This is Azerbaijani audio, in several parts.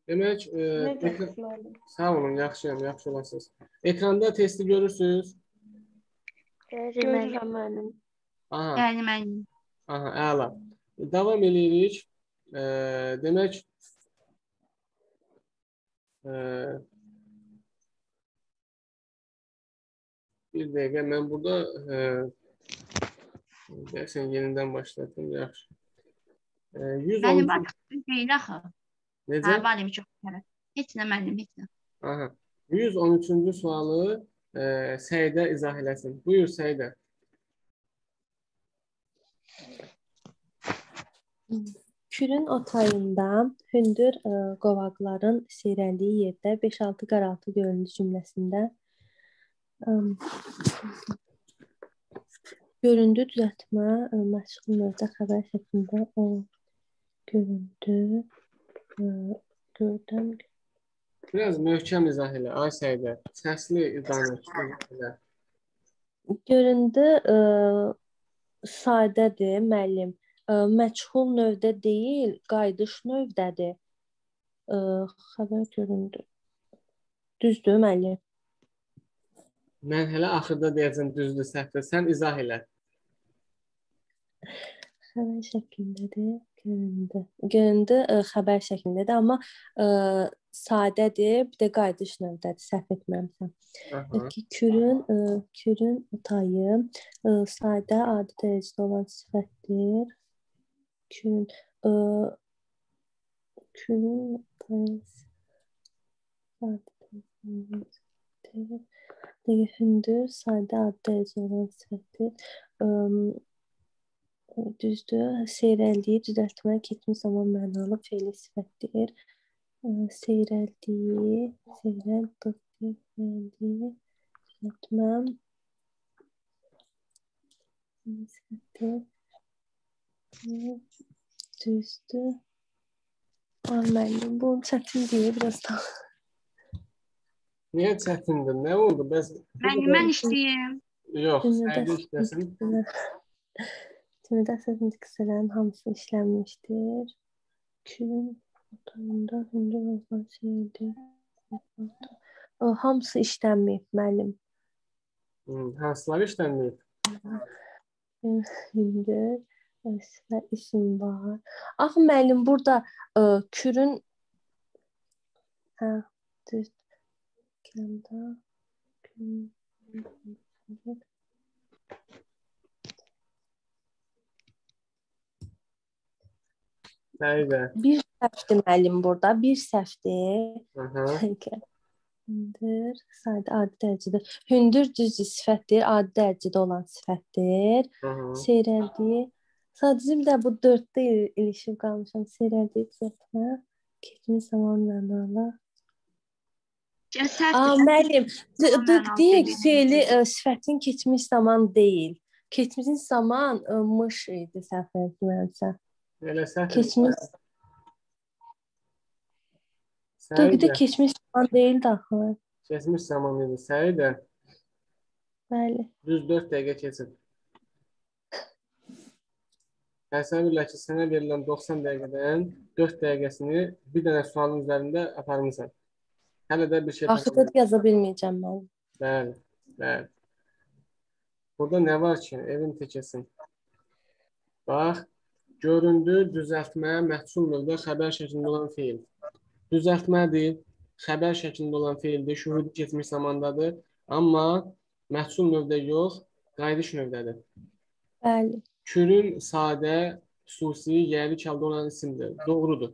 Demək, Necəsiz müəllim? sağ olun, yaxşıyam, yaxşı olasınız. Ekranda testi görürsünüz. Görürəm müəllim. Aha, Yəni müəllim. aha, əla. Davam edirik. Demək, bir dəqiqə mən burada dersen yenidən başladım, yaxşı. Müəllim artıq deyil axı. Necə? Hə, müəllim çox tərəf. Heç nə müəllim, heç nə. Aha. 113-cü sualı Səidə izah eləsin. Buyur Səidə. Kürün o tayında hündür qovaqların seyrəldiyi yerdə 5-6 qaraltı göründü cümləsində göründü düzəltmə məşğul növdə xəbər şəklində o göründü gördüm. Biraz möhkəm izah elə, ay Səidə. Səsli danış. Göründü sadədir müəllim. Məchul növdə deyil, qayıdış növdədir. Xəbər göründü. Düzdür müəllim? Mən hələ axırda deyəcəm düzdür, səhvdir. Sən izah elə. Xəbər şəklindədir, göründü. Göründü xəbər şəklindədir, amma sadədir, bir də qayıdış növdədir, səhv etməmişəm. Peki kürün tayı sadə adi dərəcədə olan sifətdir. Kürün tayı hündür, sadə adi dərəcədə olan sifətdir. Düzdür, seyrəldiyi, düzəltmə, keçmiş zaman mənalı fe'li sifətdir. Seyrəldiyi, düzəltmə, sifətdir. Düzdür. Müəllim, bu çətin deyil, biraz da. Niyə çətindir? Nə oldu? Müəllim, mən işləyim. Yox, Səidə işləsin. Cümlədə sözün qısələrin hamısı işlənmişdir. Kürün otayında hündür olan şeydir. Hamısı işlənməyib, müəllim. Hansıları işlənməyib? Hündür, sifət isim var. Axı, müəllim, burada kürün düz kəndə Səidə. Bir səhvdir müəllim burada, bir səhvdir. Hündür, sadə adi dərəcədə. Hündür düzdür sifətdir, adi dərəcədə olan sifətdir. Seyrəldiyi. Sadəcə bir də bu 4-də ilişib qalmışam. Seyrəldiyi düzəltmə, keçmiş zaman mənalı. Müəllim, deyək fe'li sifətin keçmiş zaman deyil. Keçmiş zaman mış idi, səhv etmirəmsə. Keçmiş. Dəqiqdə keçmiş zaman deyil də axı. Keçmiş zaman idi. Səidə. Bəli. Düz 4 dəqiqə keçib. Təsəvvürlə ki, sənə verilən 90 dəqiqədən 4 dəqiqəsini bir dənə sualın üzərində aparmışsan. Hələ də bir şey axıda yaza bilməyəcəm mən. Bəli, bəli. Burada nə var ki, evin tekəsin. Bax, göründü, düzəltmə, məhsul növdə xəbər şəklində olan feil. Düzəltmədir, xəbər şəklində olan feildir, şuhudi keçmiş zamandadır. Amma məhsul növdə yox, qayıdış növdədir. Bəli. Kürün sadə, xüsusi, yerli halda olan isimdir. Doğrudur.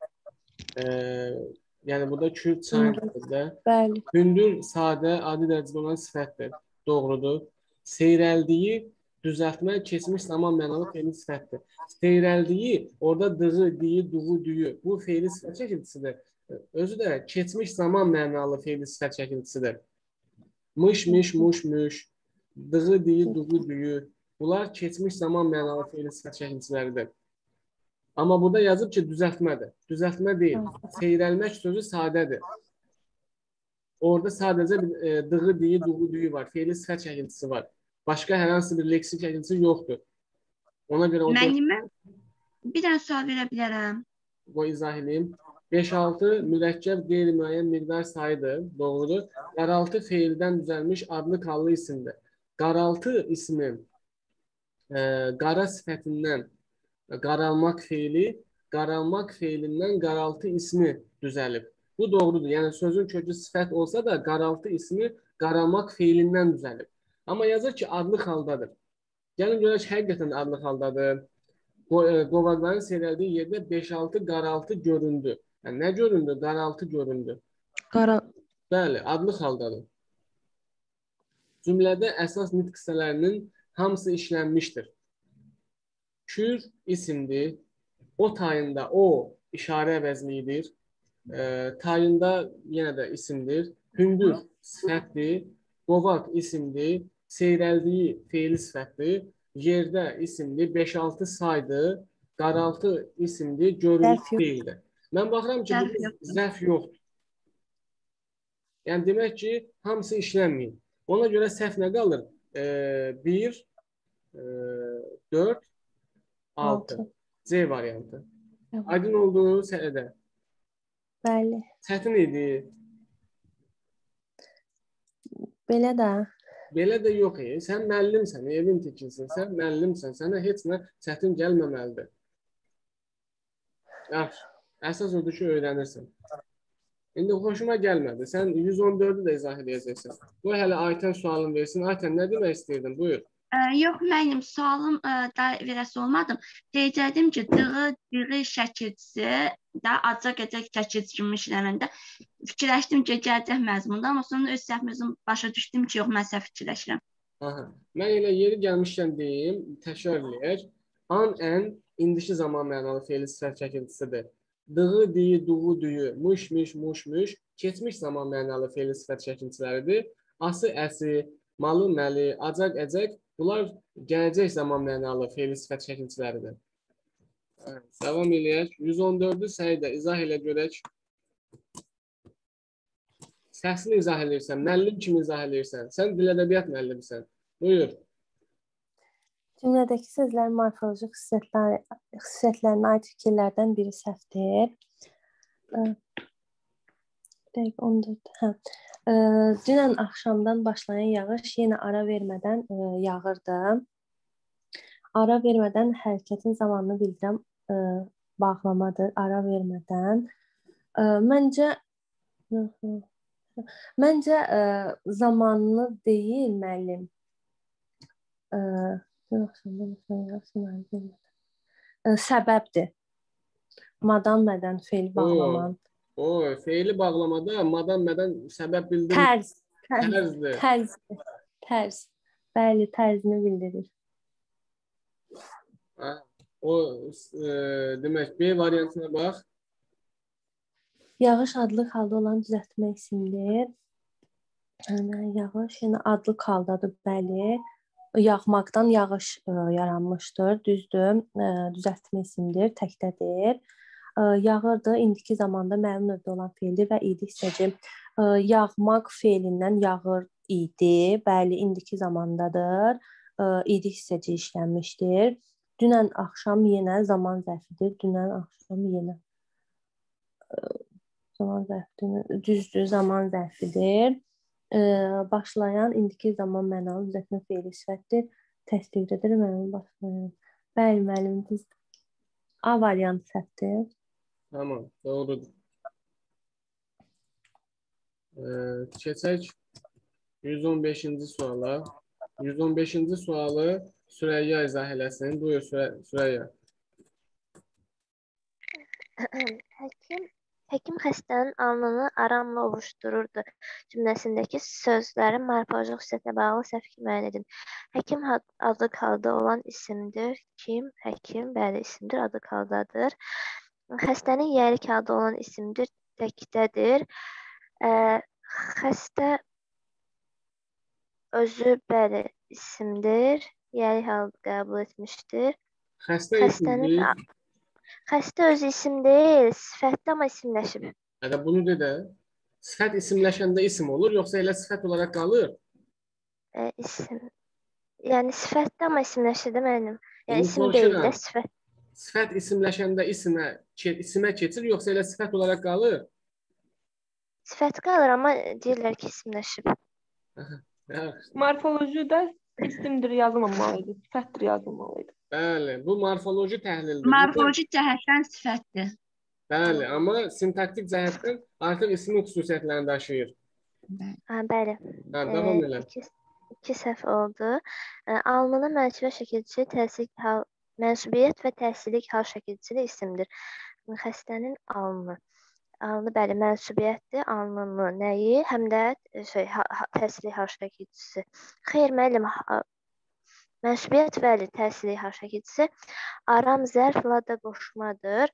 Yəni, burada kür çayındır da. Bəli. Hündür, sadə, adi dərəcədə olan sifətdir. Doğrudur. Seyrəldiyi, düzəltmə, keçmiş zaman mənalı fe'li sifətdir. Seyrəldiyi, orada dığı, diyi, duğu, düyü. Bu fe'li sifət şəkilçisidir. Özü də keçmiş zaman mənalı fe'li sifət şəkilçisidir. Mış, miş, muş, müş. Dığı, diyi, duğu, düyü. Bunlar keçmiş zaman mənalı fe'li sifət şəkilçiləridir. Amma burada yazıb ki, düzəltmədir. Düzəltmə deyil. Seyrəlmək sözü sadədir. Orada sadəcə dığı, diyi, duğu, düyü var. Fe'li sifət şəkilçisi var. Başqa hər hansı bir leksik şəkilçisi yoxdur. Ona görə Müəllim, mən bir dənə sual verə bilərəm. O izah edeyim. 5-6 mürəkkəb qeyri-müəyyən miqdar sayıdır. Doğrudur. Qaraltı feildən düzəlmiş adlı kallı isimdir. Qaraltı ismi qara sifətindən qaralmaq feili, qaralmaq feilindən qaraltı ismi düzəlib. Bu doğrudur. Yəni sözün kökü sifət olsa da qaraltı ismi qaralmaq feilindən düzəlib. Amma yazır ki, adlı haldadır. Gəlin görək həqiqətən adlı haldadır. Qovaqların seyrəldiyi yerdə 5-6 qaraltı göründü. Yəni nə göründü? Qaraltı göründü. Bəli, adlı haldadır. Cümlədə əsas nitq hissələrinin hamısı işlənmişdir. Kür isimdir. O tayında o işarə əvəzliyidir. Tayında yenə də isimdir. Hündür sifətdir. Qovaq isimdir. Seyrəldiyi feili sifətdir. Yerdə isimdir. 5-6 saydır. Qaraltı isimdir. Görüntü deyildir. Mən baxıram ki, bu zərf yoxdur. Yəni demək ki, hamısı işlənməyib. Ona görə səhv nə qalır? 1, 4, 6. C variantı. Aydın olduğu sədə. Bəli. Çətin idi. Belə də. Belə də yox. Sən müəllimsən, evin tikilsin. Sən müəllimsən. Sənə heç nə çətin gəlməməlidir. Yaxşı. Əsas odur ki, öyrənirsən. İndi xoşuma gəlmədi. Sən 114-ü də izah edəcəksən. Bu hələ Aytən sualını versin. Aytən, nə demək istəyirdin? Buyur. Yox, mənim sualım da verəsi olmadım. Deyəcəkdim ki, dığı şəkilçisi də acaq-acaq şəkilçi kimi işləməndə fikirləşdim ki, gələcək məzmunda, amma sonra öz səhvimizin başa düşdüm ki, yox, mən səhv fikirləşirəm. Mən elə yeri gəlmişkən deyim, təkrar eləyək. An, ən, indiki zaman mənalı feili sifət şəkilçisidir. Dığı, diyi, duğu, düyü, mış, miş, muş, müş, keçmiş zaman mənalı feili sifət şəkilçiləridir. Ası, əsi, malı, məli, acaq, əcək, bunlar gələcək zaman mənalı feili sifət şəkilçiləridir. Davam eləyək. 114-ü Səidə izah elə görək. Səsli izah eləyirsən, müəllim kimi izah eləyirsən. Sən dil ədəbiyyat müəllimisən. Buyur. Cümlədəki sözlərin morfoloji xüsusiyyətlərinə aid fikirlərdən biri səhvdir. Dəqiq 14. Dünən axşamdan başlayan yağış yenə ara vermədən yağırdı. Ara vermədən hərəkətin zamanını bildirən bağlamadır. Ara vermədən. Məncə zamanını deyil, müəllim. Səbəbdir. Madam mədən feil bağlaman. Feili bağlamada madam mədən səbəb bildirir. Tərz. Bəli, tərzini bildirir. O demək B variantına bax. Yağış adlı halda olan düzəltmə isimdir. Yağış yenə adlı haldadır, bəli. Yağmaqdan yağış yaranmışdır, düzdür. Düzəltmə isimdir, təkdədir. Yağırdı, indiki zamanda məlum növdə olan feildir və idi hissəci. Yağmaq feilindən yağır idi, bəli, indiki zamandadır. İdi hissəci işlənmişdir. Dünən axşam yenə zaman zərfidir. Dünən axşam yenə zaman zərfidir. Düzdür, zaman zərfidir. Başlayan indiki zaman mənalı düzəltmə feili sifətdir. Təsdiqlədir mənim başlayan. Bəli, müəllim, düzdür. A variantı səhvdir. Tamam, doğrudur. Keçək 115-ci suala. 115-ci sualı Süreyya izah eləsin. Buyur Süreyya. Həkim xəstənin alnını aramla ovuşdururdu. Cümləsindəki sözlərin morfoloji xüsusiyyətinə bağlı səhv müəyyən edin. Həkim adlı halda olan isimdir. Kim? Həkim, bəli, isimdir, adlı haldadır. Xəstənin yəlik halda olan isimdir, təkdədir. Xəstə özü, bəli, isimdir, yəlik halda qəbul etmişdir. Xəstə isimdir. Xəstə özü isim deyil, sifətdə amma isimləşib. Bunu de də. Sifət isimləşəndə isim olur, yoxsa elə sifət olaraq qalır? İsim. Yəni sifətdə amma isimləşir də mənim. Yəni isim deyil də sifət. sifət isimləşəndə isimə keçir, yoxsa elə sifət olaraq qalır? Sifət qalır, amma deyirlər ki, isimləşib. Morfolojiyada isimdir yazılmamalıydı, sifətdir yazılmalıydı. Bəli, bu morfoloji təhlildir. Morfoloji cəhətdən sifətdir. Bəli, amma sintaktik cəhətdən artıq ismin xüsusiyyətlərini daşıyır. Bəli. Davam elə. İki səhv oldu. Alnının mənsubiyyət şəkilçisi mənsubiyyət və təhsillik hal şəkilçisi isimdir. Xəstənin alnı. Alnı bəli mənsubiyyətdir. Alnının nəyi? Həm də təhsillik hal şəkilçisi. Xeyr müəllim, mənsubiyyət bəli təhsillik hal şəkilçisi. Aram zərflə də qoşmadır.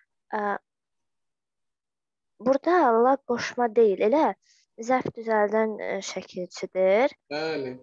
Burada la qoşma deyil, elə zərf düzəldən şəkilçidir. Bəli.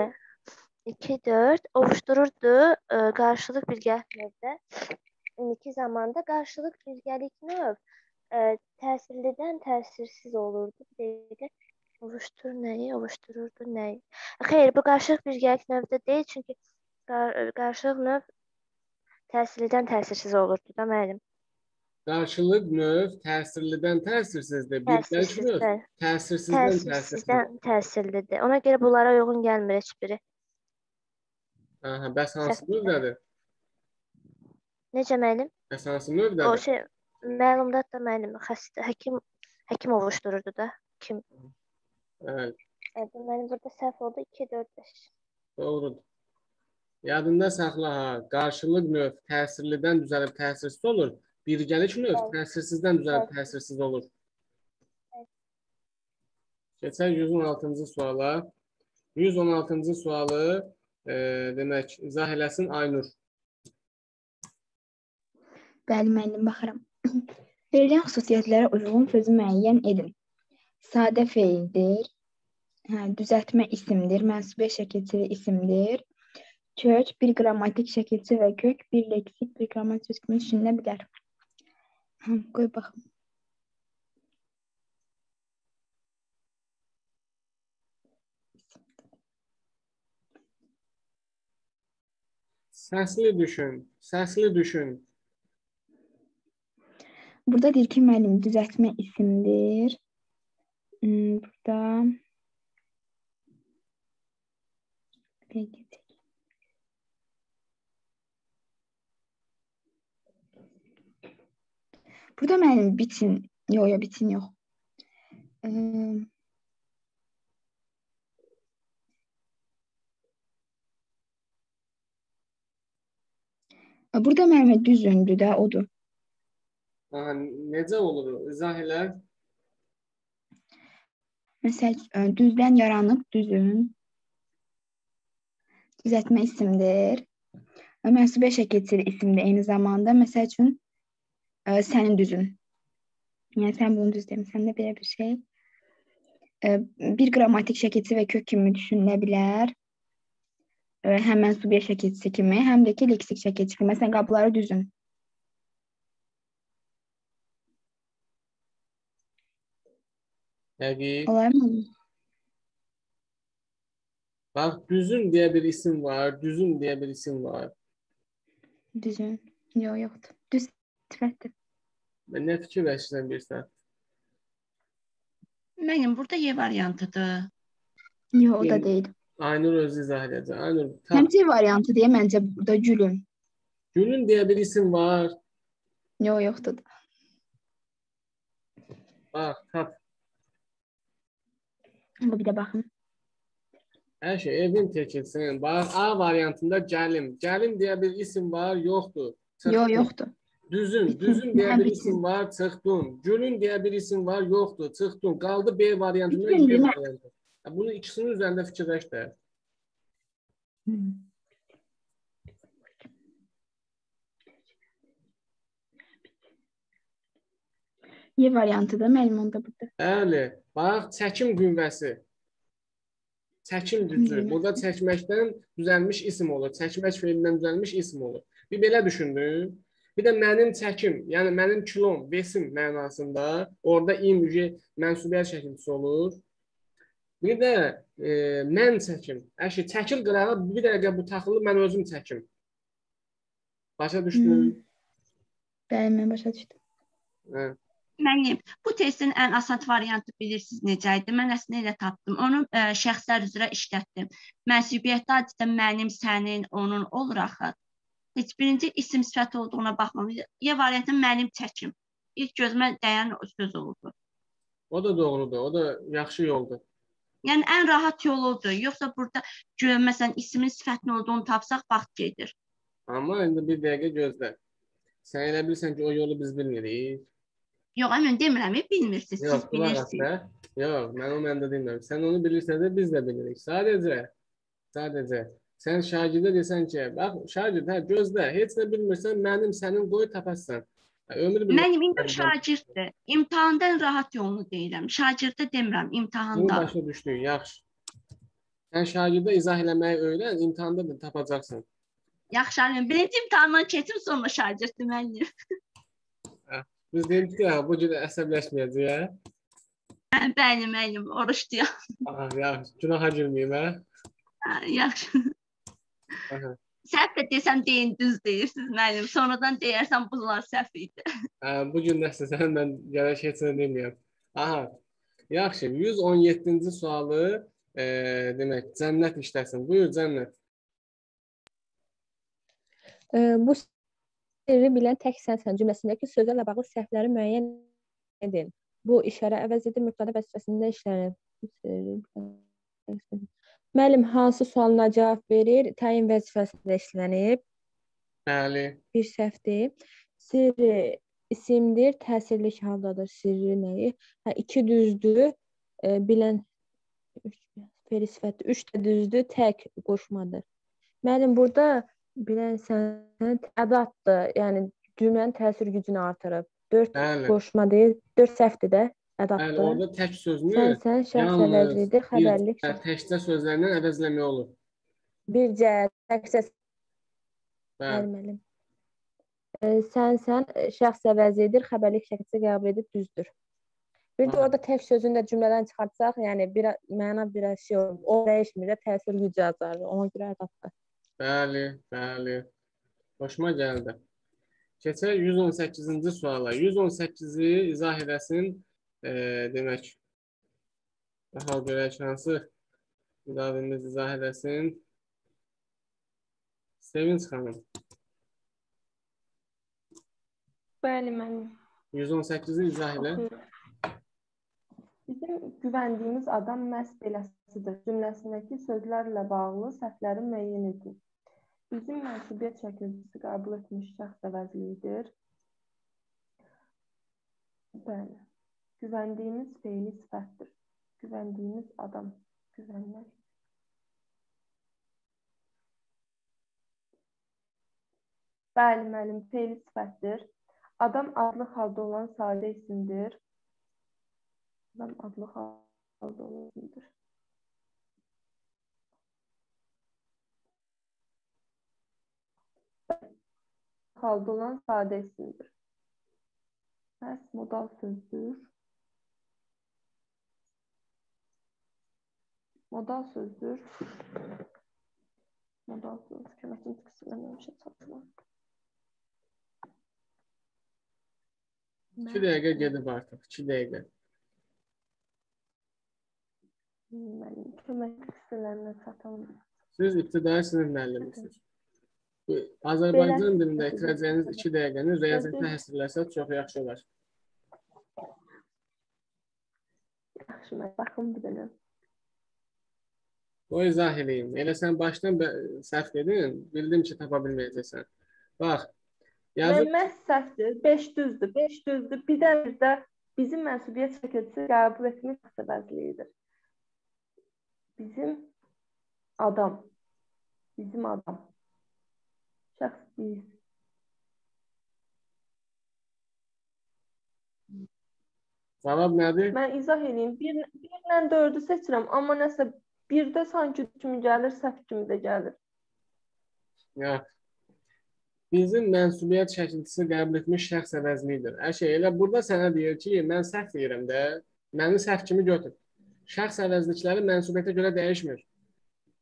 2-4 ovuşdururdu qarşılıq bilgəlik növdə. İndiki zamanda qarşılıq bilgəlik növ təsirlidən təsirsiz olurdu. Bir dəqiqə ovuşdur nəyi, ovuşdururdu nəyi. Xeyr, bu qarşılıq bilgəlik növdə deyil, çünki qarşılıq növ təsirlidən təsirsiz olurdu da müəllim. Qarşılıq növ təsirlidən təsirsizdir. Bilgəlik növ təsirsizdən təsirlidir. Ona görə bunlara uyğun gəlmir heç biri. Bəs hansı növdədir? Necə müəllim? Bəs hansı növdədir? O məlumatda müəllim, həkim ovuşdururdu da. Kim? Bəli. Müəllim burada səhv oldu 2-4-5. Doğrudur. Yadında saxla ha. Qarşılıq növ təsirlidən düzəlib təsirsiz olur. Birgəlik növ təsirsizdən düzəlib təsirsiz olur. Keçək 116-cı suala. 116-cı sualı demək, izah eləsin Aynur. Bəli, müəllim, baxıram. Verilən xüsusiyyətlərə uyğun sözü müəyyən edin. Sadə feildir, düzəltmə isimdir, mənsubiyyət şəkilçili isimdir, kök, bir qrammatik şəkilçi və kök, bir leksik, bir qrammatik söz kimi düşünülə bilər. Qoy baxım. Səsli düşün, səsli düşün. Burada deyir ki, müəllim, düzəltmə isimdir. Burada müəllim bitin. Yox, bitin yox. Burada müəllim düzündür də, odur. Necə olur? İzah elə. Məsələn, düzdən yaranıb düzün. Düzəltmə isimdir. Mənsubiyyət şəkilçili isimdir eyni zamanda. Məsəl üçün, sənin düzün. Yəni, sən bunu düz demirsən də belə bir şey. Bir qrammatik şəkilçi və kök kimi düşünülə bilər. Həm mənsubiyyət şəkilçisi kimi, həm də ki, leksik şəkilçi kimi. Məsələn, qabları düzün. Dəqiq. Olar mı? Bax, düzün deyə bir isim var, düzün deyə bir isim var. Düzün. Yoxdur. Düz sifətdir. Mən nə fikirləşirəm bir saat? Mənim burada Y variantıdır. Yox, o da deyil. Aynur özü izah edəcək. Aynur, Həmçə variantı deyə məncə burada gülün. Gülün deyə bir isim var. Yoxdur. Bax, tap. Bir də baxın. Hər şey evin tekilsin. Bax, A variantında gəlim. Gəlim deyə bir isim var, yoxdur. Yoxdur. Düzün deyə bir isim var, çıxdın. Gülün deyə bir isim var, yoxdur, çıxdın. Qaldı B variantında, B variantı. Bunu ikisinin üzərində fikirləş də. Y variantıdır müəllim onda burada. Bəli, bax, çəkim qüvvəsi. Çəkim gücü. Burada çəkməkdən düzəlmiş isim olur. Çəkmək feilindən düzəlmiş isim olur. Bir belə düşündün. Bir də mənim çəkim, yəni mənim kilom, vesim mənasında orada imüji mənsubiyyət şəkilçisi olur. Bir də mən çəkim. Çəkil qırağa bir dəqiqə bu taxılı mən özüm çəkim. Başa düşdün? Bəli, mən başa düşdüm. Hə. Müəllim, bu testin ən asan variantı bilirsiniz necə idi? Mən əslində elə tapdım. Onu şəxslər üzrə işlətdim. Mənsubiyyətdə adətən mənim, sənin, onun olur axı. Heç birinci isim sifət olduğuna baxmam. Ya variantı mənim çəkim. İlk gözümə dəyən o söz oldu. O da doğrudur. O da yaxşı yoldur. Yəni ən rahat yol odur. Yoxsa burada məsələn ismin sifətin olduğunu tapsaq vaxt gedir. Amma indi bir dəqiqə gözlə. Sən elə bilirsən ki, o yolu biz bilmirik. Yox, mən demirəm, bilmirsiniz, Yox, siz bilirsiniz. Yox, mən o məndə demirəm. Sən onu bilirsən də biz də bilirik. Sadəcə sən şagirdə desən ki, bax şagird, hə gözlə, heç nə bilmirsən, mənim, sənin qoy tapasan. Ömür bilmirəm. Mənim indi şagirddir. İmtahandan rahat yolunu deyirəm. Şagirdə demirəm, Bunu imtahanda. başa düşdük, yaxşı. Sən şagirdə izah eləməyi öyrən, imtahanda da tapacaqsan. Yaxşı, birinci imtahandan keçim, sonra şagird müəllim. Biz dedik ki, bu cür əsəbləşməyəcək, hə? Bəli, müəllim, oruçluyam. Aha, yaxşı, günaha girməyim, hə? Yaxşı. Aha. Səhv də desəm deyin, düz deyirsiniz müəllim. Sonradan deyərsəm bunlar səhv idi. Bu gün nəsə sən mən gərək heç nə deməyəm. Aha. Yaxşı, 117-ci sualı demək, Cənnət işləsin. Buyur Cənnət. Bu sirri bilən tək sənsən cümləsindəki sözlərlə bağlı səhvləri müəyyən edin. Bu işarə əvəz edir, mübtəda vəzifəsində işlənir. Müəllim hansı sualına cavab verir? Təyin vəzifəsində işlənib. Bəli. Bir səhvdir. Sirri isimdir, təsirli haldadır. Sirri nəyi? Hə, 2 düzdür. Bilən feri sifəti 3 də düzdür, tək qoşmadır. Müəllim burada bilən sən ədatdır. Yəni cümlənin təsir gücünü artırıb. 4 qoşma deyil, 4 səhvdir də ədatdır. Bəli, orada tək sözünü sən şəxs əvəzlidir, xəbərlik. Təkcə sözlərlə əvəzləmək olur. Bircə təkcə Bəli. Sən şəxs əvəzlidir, xəbərlik şəkildə qəbul edib düzdür. Bir də orada tək sözünü də cümlədən çıxartsaq, yəni məna biraz şey olur. O dəyişmir, təsir gücü azalır. Ona görə ədatdır. Bəli. Xoşuma gəldi. Keçək 118-ci suala. 118-i izah edəsin, demək, daha görək hansı müdavimimiz izah edəsin. Sevinç xanım. Bəli, müəllim. 118-i izah edə. Bizim güvəndiyimiz adam məhz beləsidir. Cümləsindəki sözlərlə bağlı səhvləri müəyyən edin. Bizim mənsubiyyət şəkilcisi qəbul etmiş şəxs əvəzliyidir. Bəli. Güvəndiyimiz feili sifətdir. Güvəndiyimiz adam. Güvənmək. Bəli, müəllim, feili sifətdir. Adam adlı halda olan sadə isimdir. Adam adlı halda olan isimdir. Halda olan sadə isimdir. Bəs modal sözdür. Modal sözdür. Modal söz. Köməkin tikisiləməmişə çatma. 2 dəqiqə gedib artıq. 2 dəqiqə. Müəllim, kömək tikisilərinə çatamam. Siz ibtidai sinif müəllimisiniz. Azərbaycan dilində itirəcəyiniz 2 dəqiqəni riyaziyyətə həsrlərsək çox yaxşı olar. Yaxşı, mən baxım bir dənə. O izah edeyim. Elə sən başdan səhv dedin, bildim ki, tapa bilməyəcəksən. Bax, yazıb... Məhz səhvdir, 5 düzdür, 5 düzdür. Bir də bizim mənsubiyyət şəkilcisi qəbul etmək səbəbliyidir. Bizim adam. Şəxs deyil. Cavab nədir? Mən izah edeyim. 1 ilə 4-ü seçirəm, amma nəsə 1-də sanki kimi gəlir, səhv kimi də gəlir. Bizim mənsubiyyət şəkilcisi qəbul etmiş şəxs əvəzliyidir. Elə burada sənə deyir ki, mən səhv deyirəm də, məni səhv kimi götür. Şəxs əvəzlikləri mənsubiyyətə görə dəyişmir.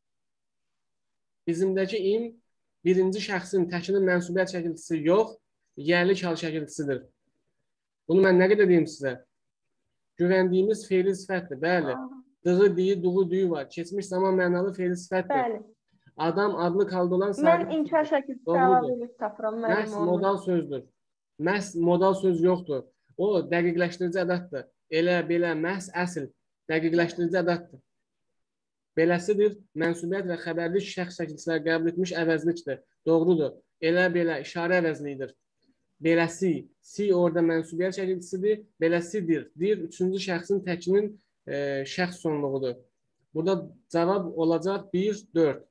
Bizimdəki im birinci şəxsin təkinin mənsubiyyət şəkilcisi yox, yerli hal şəkilçisidir. Bunu mən nə qədər deyim sizə? Güvəndiyimiz fe'li sifətdir. Bəli. Dığı, diyi, duğu, düyü var. Keçmiş zaman mənalı fe'li sifətdir. Bəli. Adam adlı kaldı olan Mən inkar şəkilçisi əlavəlik tapıram müəllim Məhz onu. modal sözdür. Məhz modal söz yoxdur. O dəqiqləşdirici ədatdır. Elə, belə, məhz, əsl dəqiqləşdirici ədatdır. Beləsidir, mənsubiyyət və xəbərli şəxs şəkilçilər qəbul etmiş əvəzlikdir. Doğrudur. Elə, belə, işarə əvəzliyidir. Beləsi, si orada mənsubiyyət şəkilçisidir, beləsidir. Dir, üçüncü şəxsin təkinin şəxs sonluğudur. Burada cavab olacaq 1, 4.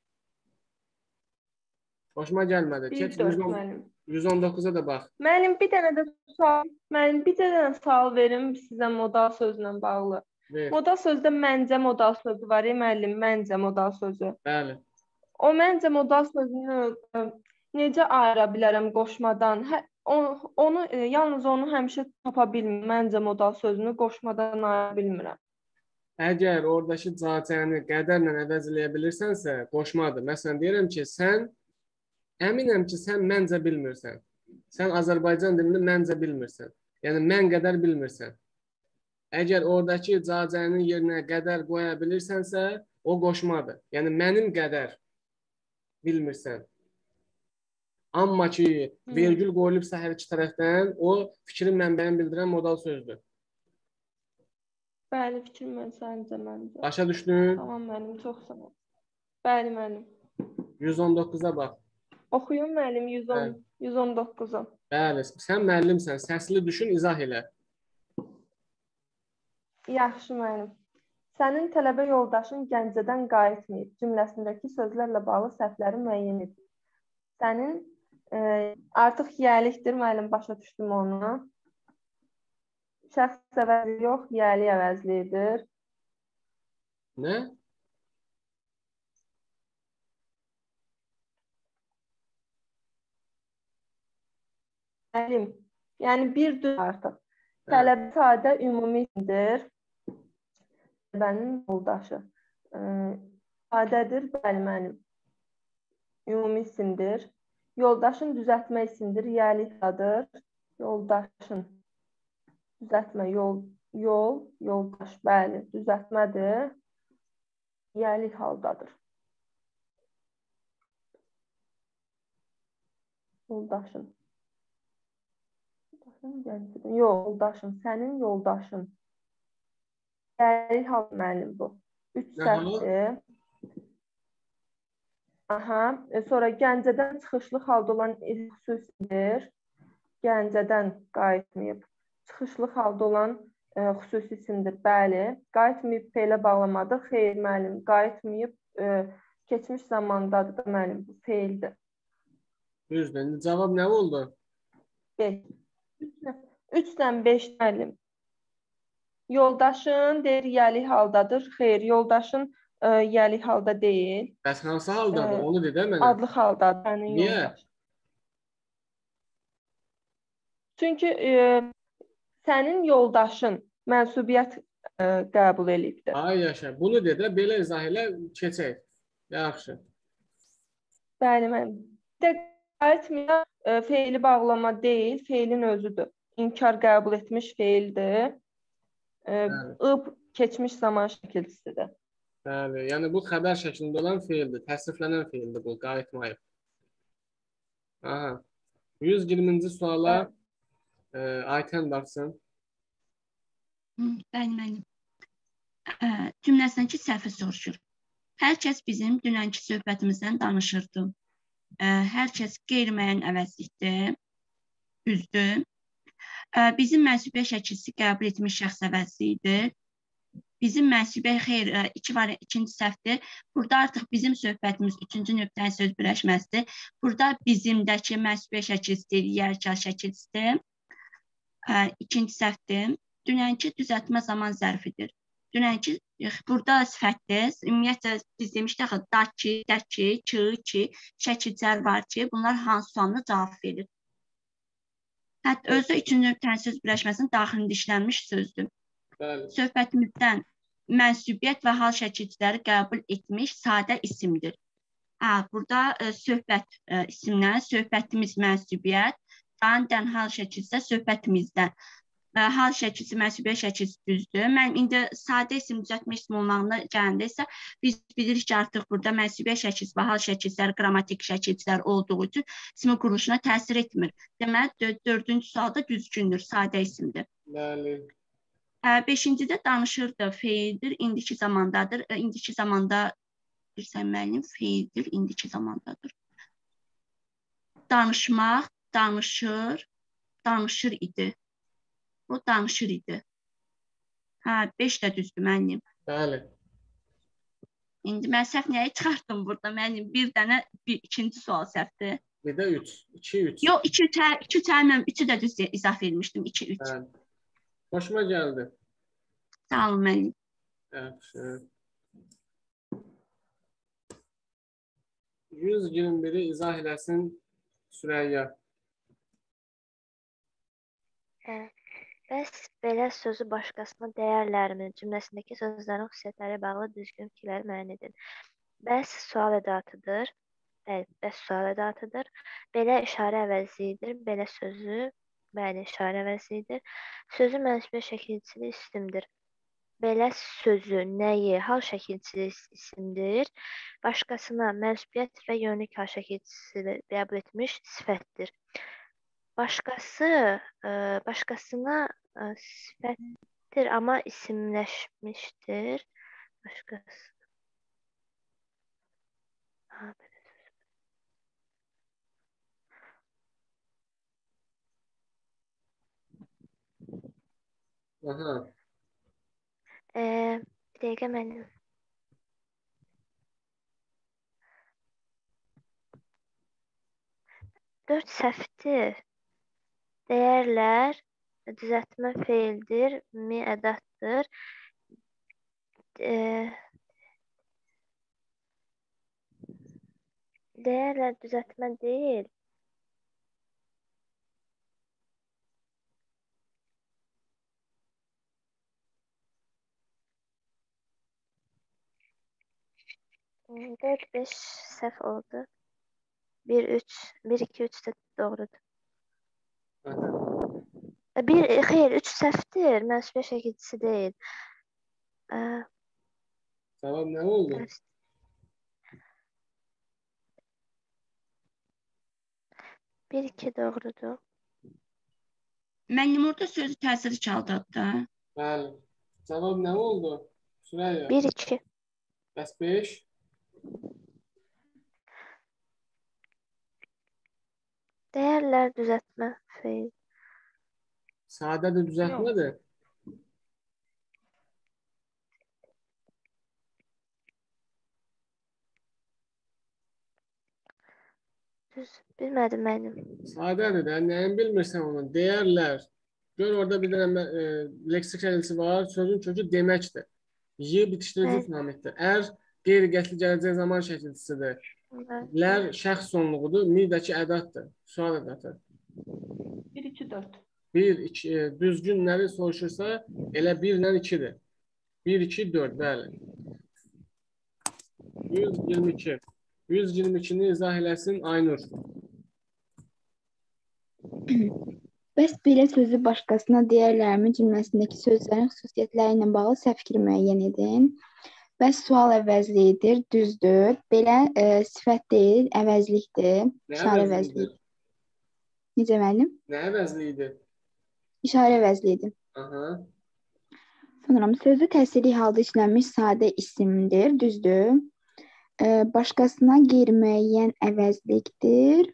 Hoşuma gəlmədi. 1, 4 müəllim. 119'a da bax. Müəllim bir dənə də sual verim sizə modal sözlə bağlı. Ver. Modal sözdə məncə modal sözü var ya müəllim, məncə modal sözü. Bəli. O məncə modal sözünü necə ayıra bilərəm qoşmadan? Yalnız onu həmişə tapa bilmirəm. Məncə modal sözünü qoşmadan ayıra bilmirəm. Əgər oradakı cacəni qədərlə əvəz eləyə bilirsənsə, qoşmadır. Məsələn, deyirəm ki, əminəm ki, sən məncə bilmirsən. Sən Azərbaycan dilini məncə bilmirsən. Yəni, mən qədər bilmirsən. Əgər oradakı cacənin yerinə qədər qoya bilirsənsə, o qoşmadır. Yəni, mənim qədər bilmirsən. Amma ki, vergül qoyulubsa hər iki tərəfdən, o fikrin mənbəyini bildirən modal sözdür. Bəli, fikrim məncə. Başa düşdün? Tamam müəllim, çox sağ ol. Bəli müəllim. 119'a bax. Oxuyun müəllim 119'u. Bəli, sən müəllimsən, səsli düşün, izah elə. Yaxşı müəllim. Sənin tələbə yoldaşın Gəncədən qayıtmayıb cümləsindəki sözlərlə bağlı səhvləri müəyyən edir. Sənin artıq yəlikdir müəllim, başa düşdüm onu. Şəxs əvəzli yox, yəli əvəzlidir. Nə? Müəllim, yəni bir düz artıq. Tələbə sadə ümumi isimdir. Tələbənin yoldaşı. Sadədir, bəli müəllim. Ümumi isimdir. Yoldaşın düzəltmə isimdir, yəlikdadır. Yoldaşın. Düzəltmə, yoldaş, bəli, düzəltmədir. Yəlik haldadır. Yoldaşın. Yox, yoldaşın, sənin yoldaşın. Yəlik hal müəllim bu. 3 səhvdir. Sonra Gəncədən çıxışlı halda olan xüsusidir. Gəncədən qayıtmayıb. Çıxışlı halda olan xüsusi isimdir, bəli. Qayıtmayıb fe'lə bağlamadır. Xeyr, müəllim, qayıtmayıb keçmiş zamandadır da müəllim, bu fe'ldir. Düzdür. Cavab nə oldu? 5. 3-dən 5 müəllim. Yoldaşın deyir yəlik haldadır. Xeyr, yoldaşın yəlik halda deyil. Bəs hansı haldadır? Onu de də mənə. Adlı haldadır. Niyə? Çünki sənin yoldaşın mənsubiyyət qəbul edibdir. Ay yaşa. Bunu de də belə izah elə keçək. Yaxşı. Bəli, mən. Qayıtmayan fe'li bağlama deyil, fe'lin özüdür. İnkar qəbul etmiş fe'ldir. Keçmiş zaman şəkilçisidir. Bəli, yəni bu xəbər şəklində olan fe'ldir. Təsriflənən fe'ldir bu, qayıtmayıb. Aha. 120-ci suala Aytən baxsın. Bəli, müəllim. Cümləsindəki səhvi soruşur. Hər kəs bizim dünənki söhbətimizdən danışırdı. Hər kəs qeyri-müəyyən əvəzlikdir. Düzdür. Bizim mənsubiyyət şəkilçisi qəbul etmiş şəxs əvəzliyidir. Bizim mənsubiyyət xeyr, ikinci səhvdir. Burada artıq bizim söhbətimiz üçüncü nöqtənin söz birləşməsidir. Burada bizimdəki mənsubiyyət şəkilçisidir, yerkar şəkilçisidir. İkinci səhvdir. Dünənki düzəltmə zaman zərfidir. Dünənki burada sifətdir. Ümumiyyətlə biz demişdik ki, daki, dəki, ki, şəkilçilər var ki, bunlar hansı sualına cavab verir. Hətta özü üçüncü nöqtənin söz birləşməsinin daxilində işlənmiş sözdür. Söhbətimizdən mənsubiyyət və hal şəkilçiləri qəbul etmiş sadə isimdir. Burada söhbət isimdən söhbətimiz mənsubiyyət, Dan hal şəkildə söhbətimizdən. Hal şəkilsi, məsuliyyət şəkilsi düzdür. Mən indi sadə isim düzəltmə isim olmağına gələndə isə biz bilirik ki, artıq burada məsuliyyət şəkilsi və hal şəkilsilər, qrammatik şəkilsilər olduğu üçün ismin quruluşuna təsir etmir. Deməli, 4-cü sualda düzgündür, sadə isimdir. Bəli. 5-cidə danışırdı, feildir, indiki zamandadır. İndiki zamanda bilirsən müəllim, feildir, indiki zamandadır. Danışmaq, danışır, danışır idi. O danışır idi. 5 də düzdür müəllim. Bəli. İndi mən səhv nəyi çıxartdım burada müəllim? Bir dənə ikinci sual səhvdir. Bir də 3. 2-3. Yox, 2 mən 3-ü də düz izafə etmişdim. 2-3. Bəli. Xoşuma gəldi. Sağ olun müəllim. Yaxşı. 121-i izah eləsin Sürəyya. Bəs belə sözü başqasına dəyərlərimi cümləsindəki sözlərin xüsusiyyətləri bağlı düzgün fikirləri müəyyən edin. Bəs sual ədatıdır. Bəli, bəs sual ədatıdır. Belə işarə əvəzliyidir. Belə sözü, bəli, işarə əvəzliyidir. Sözü mənsubiyyət şəkilçili isimdir. Belə sözü, nəyi, hal şəkilçili isimdir. Başqasına mənsubiyyət və yönlük hal şəkilçili qəbul etmiş sifətdir. Başqasına sifətdir, amma isimləşmişdir. Başqası. Aha. Bir dəqiqə mənim. Dörd səhvdir. Dəyərlər, düzəltmə feildir, mi ədatdır. Dəyərlər düzəltmə deyil. Dörd, 5 səhv oldu. 1, 2, 3 də doğrudur. Xeyr, 3 səhvdir. Mənsubiyyət şəkilçisi deyil. Cavab nə oldu? 1, 2 doğrudur. Müəllim orada sözü təsiri çaldadı. Bəli. Cavab nə oldu? Sürəyya. 1, 2. Bəs 5? Dəyərlər düzəltmə feil. Sadədir, düzəltmədir. Düz, bilmədim mənim. Sadədir də, nəyin bilmirsən onu? Dəyərlər. Gör orada bir dənə leksik şəkilçisi var, sözün kökü deməkdir. Y bitişdirici fundamentdir. Ər qeyri-qəti gələcək zaman şəkilçisidir. Lər şəxs sonluğudur, mi-dəki ədatdır. Sual ədatı. 1, 2, 4. 1, 2, düzgünləri soruşursa, elə 1 ilə 2-dir. 1, 2, 4, bəli. 122. 122-ni izah eləsin Aynur. Bəs belə sözü başqasına dəyərlərmi cümləsindəki sözlərin xüsusiyyətləri ilə bağlı səhv fikir müəyyən edin. Bəs sual əvəzliyidir, düzdür. Belə sifət deyil, əvəzlikdir. İşarə əvəzliyidir. Necə müəllim? Nə əvəzliyidir? İşarə əvəzliyidir. Aha. Sonra sözü təsirli halda işlənmiş sadə isimdir, düzdür. Başqasına qeyri-müəyyən əvəzlikdir.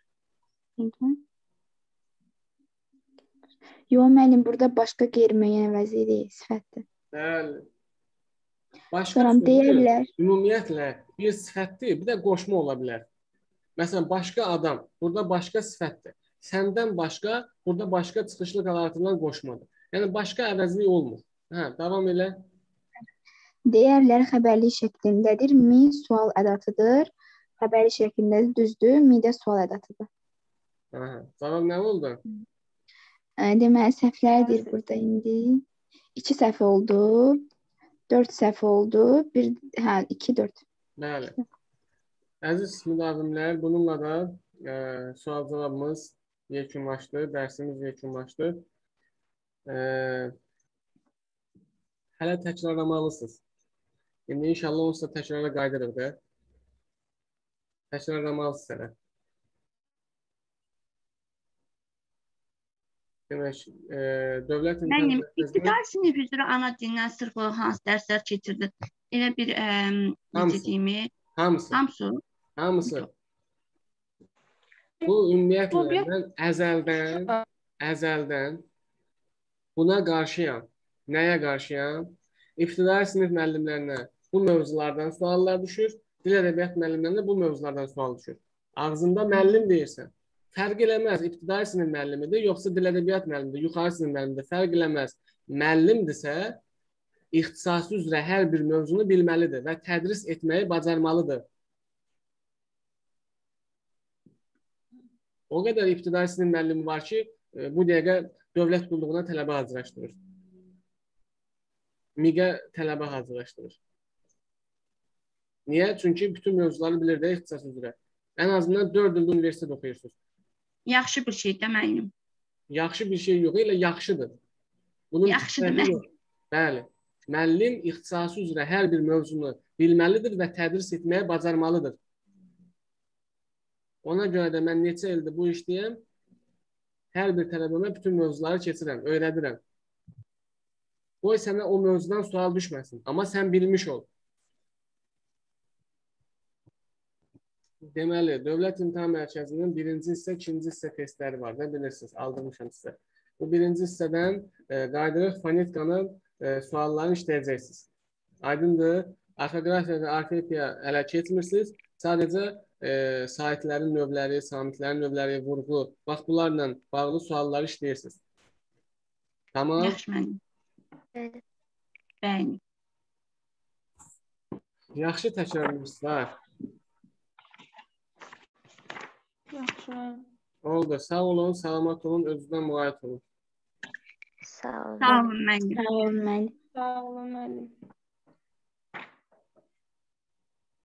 Yox, müəllim, burada başqa qeyri-müəyyən əvəzlik deyil, sifətdir. Bəli. Başqa Sonra deyərlər. Ümumiyyətlə bir sifətdir, bir də qoşma ola bilər. Məsələn, başqa adam, burada başqa sifətdir. Səndən başqa, burada başqa çıxışlı qalatılan qoşmadır. Yəni, başqa əvəzlik olmur. Davam elə. Deyərlər xəbərli şəklindədir. Mi sual ədatıdır. Xəbərli şəklindədir, düzdür. Mi də sual ədatıdır. Cavab nə oldu? Deməli, səhvlərdir burada indi. 2 səhv oldu. 4 səhv oldu. 2, 4. Bəli. Əziz müdavimlər, bununla da sual cavabımız yekunlaşdı, dərsimiz yekunlaşdı. Hələ təkrarlamalısınız. İndi inşallah onsuz da təkrara qaydırıq da. Təkrarlamalısınız hələ. Demək, Dövlət İmtahan Mənim Mərkəzindən ibtidai sinif üzrə ana dildən sırf o hansı dərslər keçirdin? Elə bir necə deyim? hamısı. Hamısı. Bu ümumiyyətlə mən əzəldən buna qarşıyam. Nəyə qarşıyam? İbtidai sinif müəllimlərinə bu mövzulardan suallar düşür. Dil ədəbiyyat müəllimlərinə bu mövzulardan sual düşür. Ağzında müəllim deyirsən. Fərq eləməz, ibtidai sinif müəllimidir, yoxsa dil ədəbiyyat müəllimidir, yuxarı sinif müəllimidir, fərq eləməz. Müəllimdirsə, ixtisası üzrə hər bir mövzunu bilməlidir və tədris etməyi bacarmalıdır. O qədər ibtidai sinif müəllimi var ki, bu dəqiqə dövlət qulluğuna tələbə hazırlaşdırır. MİQ-ə tələbə hazırlaşdırır. Niyə? Çünki bütün mövzuları bilir də ixtisas üzrə. Ən azından 4 ildə universitet oxuyursunuz. Yaxşı bir şey də müəllim. Yaxşı bir şey yox, elə yaxşıdır. Yaxşıdır müəllim. Bəli. Müəllim ixtisası üzrə hər bir mövzunu bilməlidir və tədris etməyə bacarmalıdır. Ona görə də mən neçə ildir bu işləyəm, hər bir tələbəmə bütün mövzuları keçirəm, öyrədirəm. Qoy sənə o mövzudan sual düşməsin, amma sən bilmiş ol. Deməli, Dövlət İmtahan Mərkəzinin birinci hissə, ikinci hissə testləri var da, bilirsiniz, aldırmışam sizə. Bu birinci hissədən qaydırıq fonetkanın suallarını işləyəcəksiniz. Aydındır, orfoqrafiya və orfoepiya hələ keçmirsiniz, sadəcə saitlərin növləri, samitlərin növləri, vurğu, bax bunlarla bağlı sualları işləyirsiniz. Tamam? Yaxşı müəllim. Bəli. Yaxşı təkrarlayırsınız. Yaxşı. Oldu. Sağ olun, salamat olun, özünüzdən müğayət olun. Sağ olun. Sağ olun müəllim. Sağ olun müəllim. Sağ olun müəllim.